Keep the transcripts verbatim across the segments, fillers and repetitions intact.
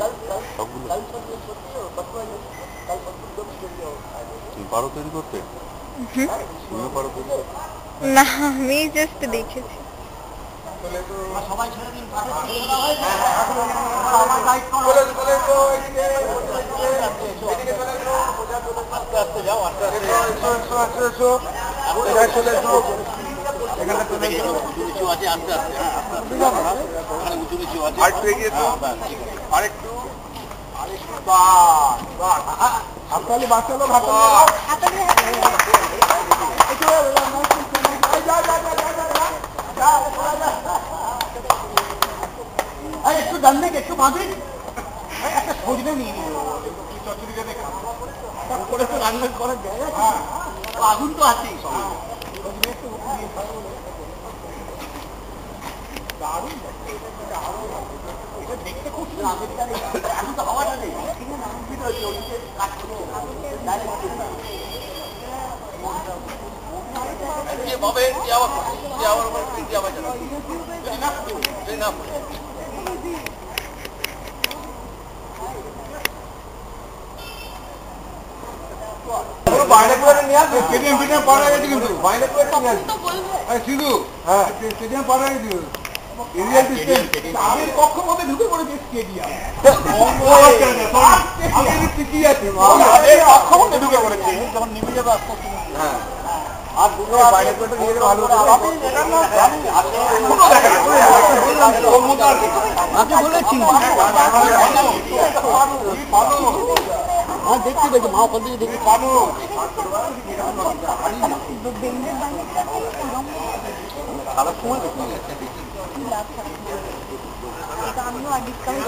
সবগুলো তুমি পারো তৈরি করতে? তুমিও পারো তৈরি করতে? না, আমি জাস্ট দেখেছি। সবাই ছেড়ে দিন, যাও আস্তে আরেকটু হাততালি বাঁচালো একটু ডান দিকে একটু বাঁধি একটা সজনে নিয়ে নিল করে তো রান্না করা যায় আগুন তো আছেই দারুণ দেখতে খুব এখন তো হাওয়াটা নেই বাইরে করে নিয়ে আসবে স্টেডিয়াম ফিডিয়াম পাড়া গেছে কিন্তু বাইরে করে নিয়ে আসবে শুধু হ্যাঁ স্টেডিয়াম পাড়া গেছে আমি কক্ষ মধ্যে ঢুকে পড়েছি স্টেডিয়াম ঠিকই আছে কক্ষ মধ্যে ঢুকে পড়েছি যখন নিভে যাবে আস্তে আস্তে হ্যাঁ আর দুটো বাইরে করে নিয়ে গেলে ভালো আমি বলেছি হ্যাঁ দেখছি দেখি মা ওখান থেকে দেখি পানো খারাপ সময় দেখি আমিও ডিসকাউন্ট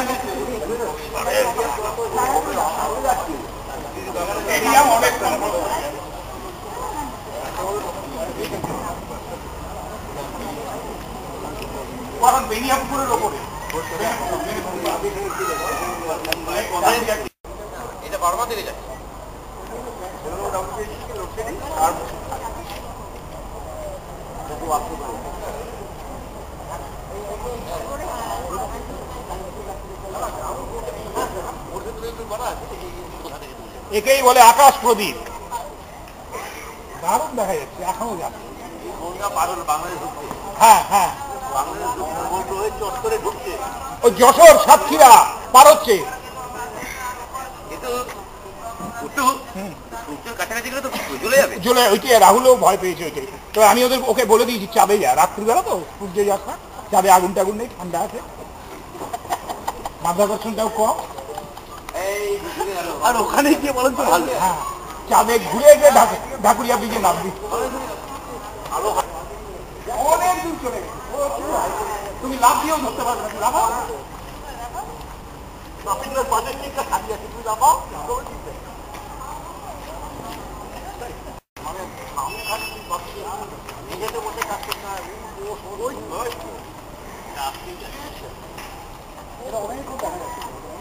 বেনিয়াপুরের ওপরে এটা বারবার দিকে যায় একেই বলে আকাশ প্রদীপ দারুণ দেখা যাচ্ছে এখনো যাচ্ছে হ্যাঁ হ্যাঁ ওই যশোর সাতক্ষীরা পার হচ্ছে রাহুলও ভয় পেয়েছে ওইটাই তো আমি ওদের ওকে বলে দিয়েছি চাঁদে যা রাত্রিবেলা তো সূর্যে যাস না চাঁদে আগুন টাগুন নেই ঠান্ডা আছে মাধ্যাকর্ষণটাও কম আর ওখানে গিয়ে বলেন তো ভালো হ্যাঁ চাঁদে ঘুরে গিয়ে ঢাকুরিয়া ব্রিজে নামবি অনেক দূর চলে তুমি লাভ দিয়েও ধরতে পারবে না লাভ তুমি যাবো নিজেতে বসে কাজ করতে হবে অনেক দেখা যাচ্ছে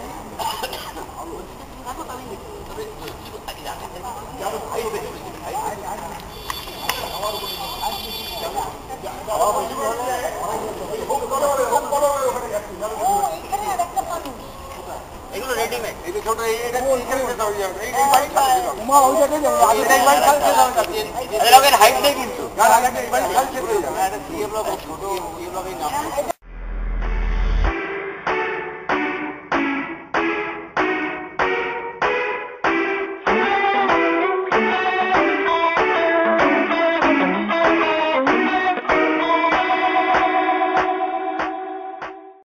এগুলো রেডিমেড এই ছোট এইটা হাইট নেই কিন্তু